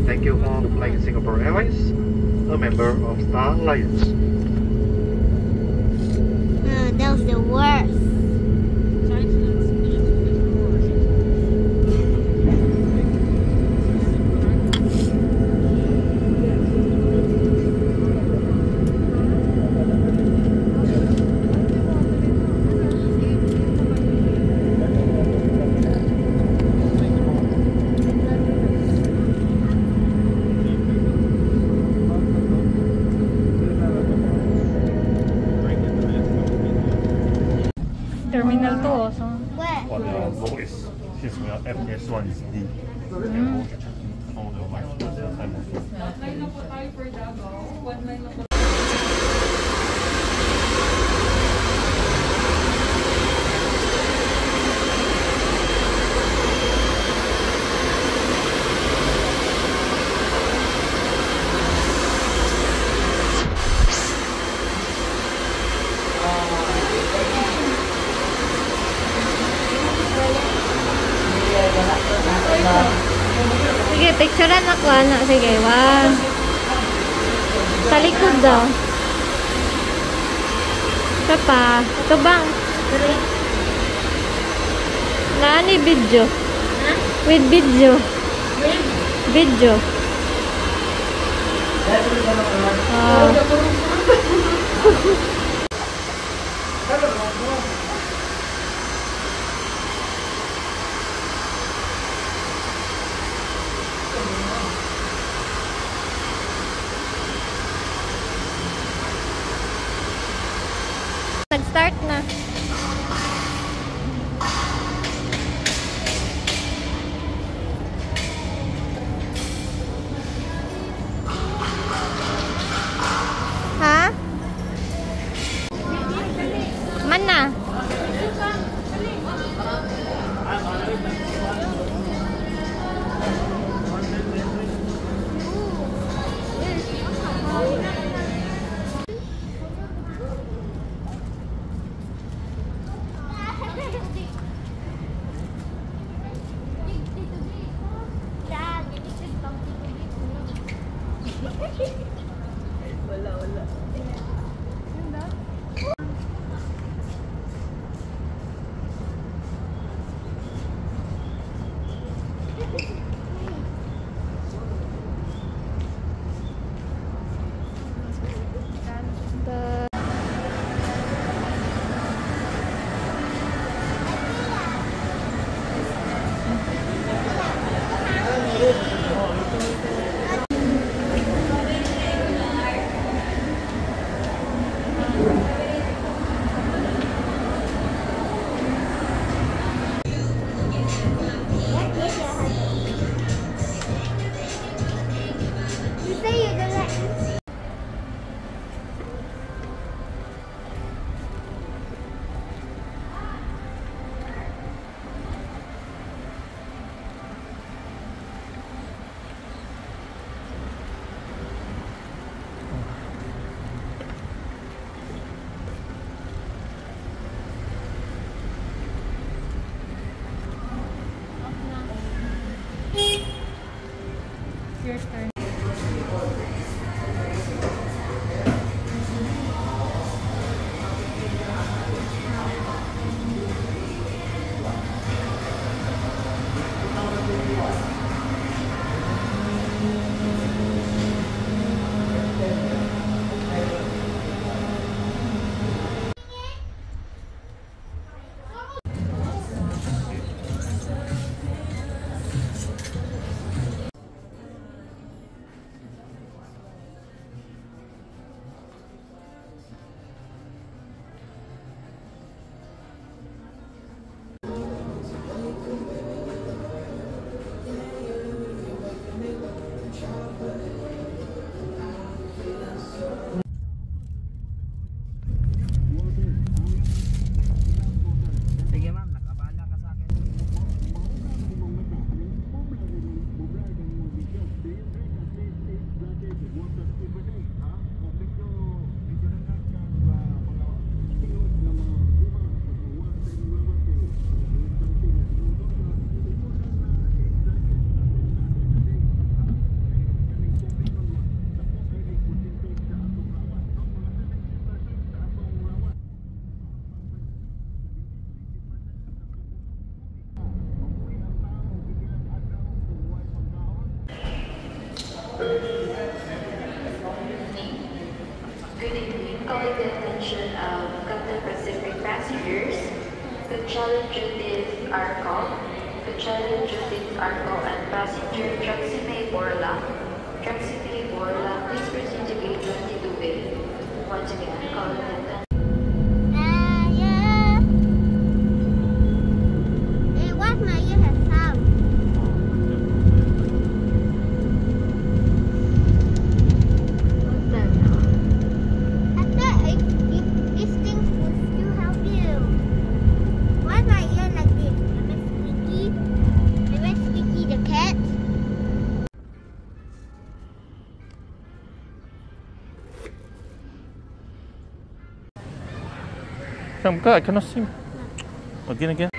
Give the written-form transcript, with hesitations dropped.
Thank you for flying Singapore Airlines, a member of Star Alliance. That was the worst. Terminal 2 also. Where? For the lowest, since we are FS1 is D. And we'll check all the life time of Sige, picturean ako na. Sige, wow. Sa likod daw. Ito pa. Ito bang? Nani video? With video. Video. Nag-start na. Ha? Mana? Your turn. Good evening. Calling the attention of Cathay Pacific passengers. Kunchala duties are called. Kunchala duties are called and passenger Traxime Borla. Traxime Borla, please proceed to gate 22A. Once again, calling the attention. Yeah. Hey, what my ear has sound? What's that now? I thought these things will still help you. Why my ear like this? Am I squeaky? Am I Squeaky the cat? Come, God, I cannot see. Again.